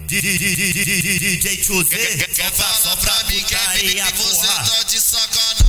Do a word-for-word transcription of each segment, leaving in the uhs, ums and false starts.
D J Tchuzê, só pra mim que é que você tá de sacanagem.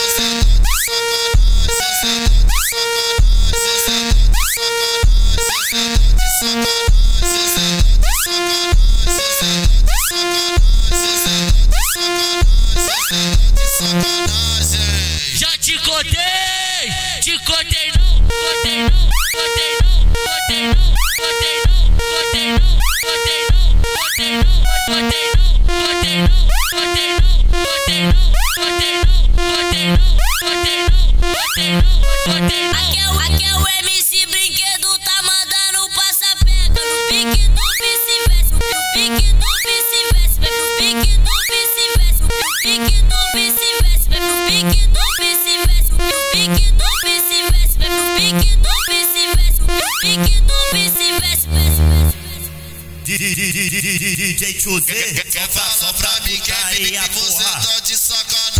Já te contei, te contei não, contei não, contei não, contei não, contei não, contei não, contei não, contei não, contei não, contei não, contei não, contei não, contei não, contei não, contei não, contei não, contei não. Aqui é o, aqui é o M C Brinquedo, tá mandando passa-pega no pique do vice-versa, no pique do vice-versa, vai pro pique do vice-versa, no pique do vice-versa, vai pro pique do vice-versa, no pique do vice-versa, vai pro pique do vice-versa, no pique do vice-versa. D J Tchuzê, Só pra mim que é que você tá de sacanagem.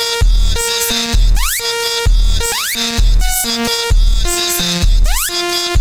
Sacanagem, sacanagem, sacanagem, sacanagem.